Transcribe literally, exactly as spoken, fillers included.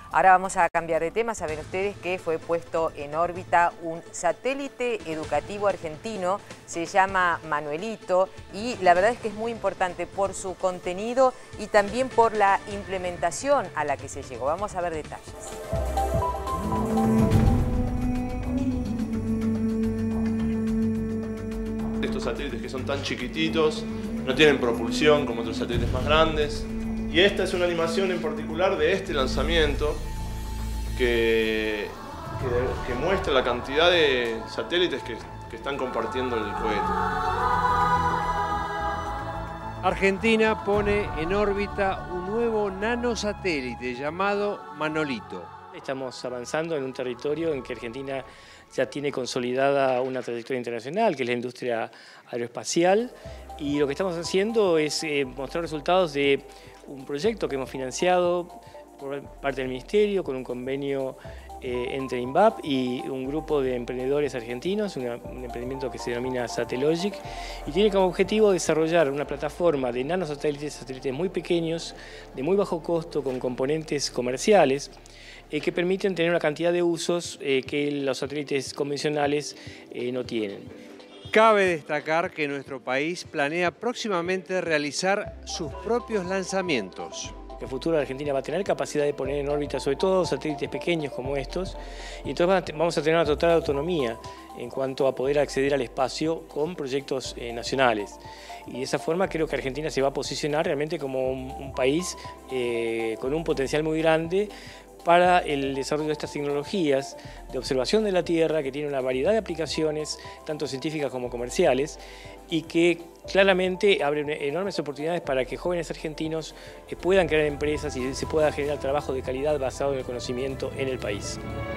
Ahora vamos a cambiar de tema. Saben ustedes que fue puesto en órbita un satélite educativo argentino, se llama Manuelito, y la verdad es que es muy importante por su contenido y también por la implementación a la que se llegó. Vamos a ver detalles. Estos satélites que son tan chiquititos, no tienen propulsión como otros satélites más grandes. Y esta es una animación en particular de este lanzamiento que, que, que muestra la cantidad de satélites que, que están compartiendo el cohete. Argentina pone en órbita un nuevo nanosatélite llamado Manolito. Estamos avanzando en un territorio en que Argentina ya tiene consolidada una trayectoria internacional, que es la industria aeroespacial, y lo que estamos haciendo es eh, mostrar resultados de un proyecto que hemos financiado por parte del Ministerio con un convenio eh, entre INVAP y un grupo de emprendedores argentinos, una, un emprendimiento que se denomina Satellogic, y tiene como objetivo desarrollar una plataforma de nanosatélites, satélites muy pequeños, de muy bajo costo, con componentes comerciales, eh, que permiten tener una cantidad de usos eh, que los satélites convencionales eh, no tienen. Cabe destacar que nuestro país planea próximamente realizar sus propios lanzamientos. En el futuro la Argentina va a tener capacidad de poner en órbita sobre todo satélites pequeños como estos, y entonces vamos a tener una total autonomía en cuanto a poder acceder al espacio con proyectos eh, nacionales. Y de esa forma creo que Argentina se va a posicionar realmente como un, un país eh, con un potencial muy grande para el desarrollo de estas tecnologías de observación de la Tierra, que tiene una variedad de aplicaciones, tanto científicas como comerciales, y que claramente abren enormes oportunidades para que jóvenes argentinos puedan crear empresas y se pueda generar trabajo de calidad basado en el conocimiento en el país.